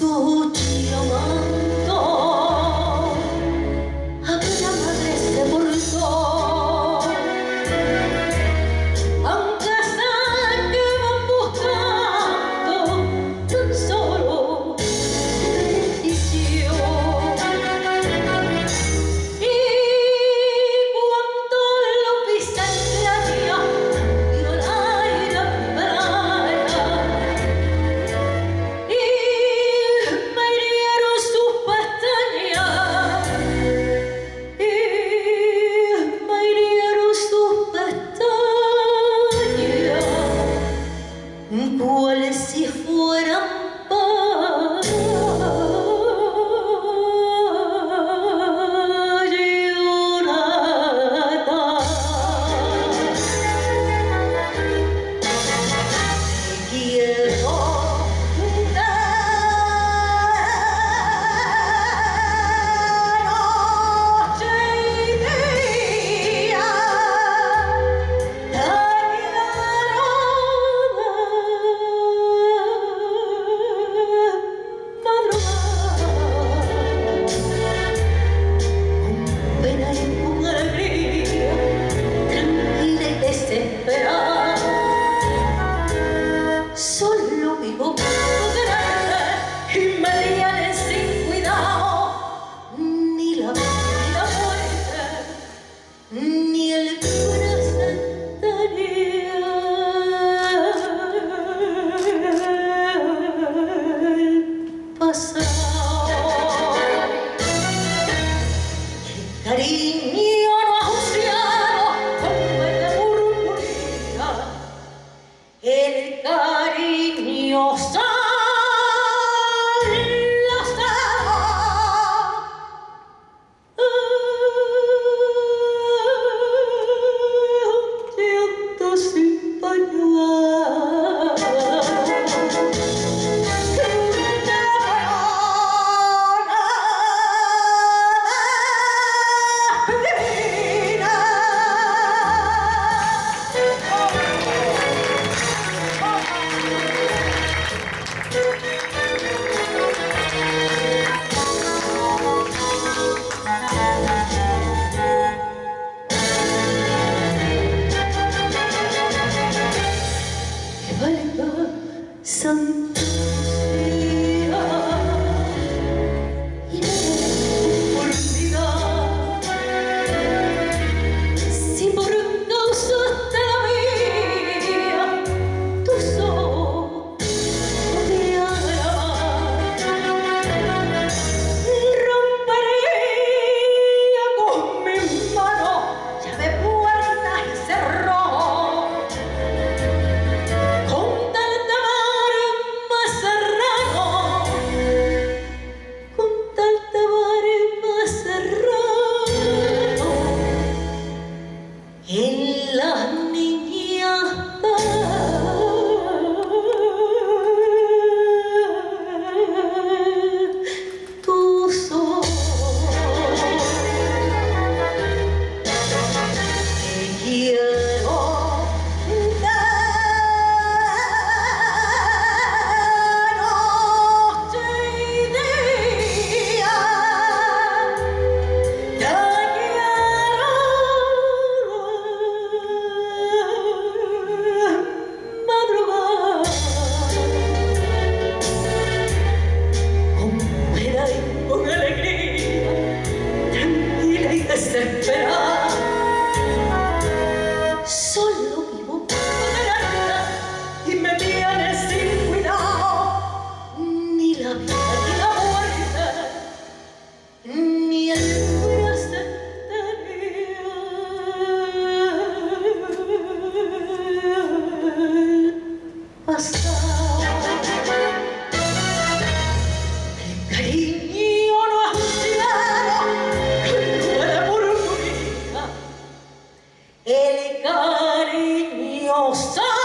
su llamando, aquella madre se volvió, aunque sé que van buscando tan solo bendición. Y cuando lo pisa en la vía, cambió el aire a playa, y me hirieron sus pestañas, y me hirieron sus pestañas, cuales si fueran para llorar. Te quiero noche y día, con pena y con alegría, tranquila y desesperada. Solo vivo por delante y me tienen sin cuidado, ni la vida ni la muerte, ni el pasado. Qué cariño no anunciado como el murmuría, el cariño llanto sin pañuelo. Que valga Santa Lucía y me olvidar, si por causa de la mía tus ojos podían grabar, rompería con mis manos llave, puertas y cerrojos, con tal de amar más serrano, con tal de amar más serrano, en las niñas tus ojos. Te quiero noche y día, te quiero madrugar, con pena y con alegría, tranquila y desesperada. Solo vivo por delante y me tienes sin cuidado, ni la vida ni la muerte, ni el pasado. El cariño no anunciado como la murmuría, el cariño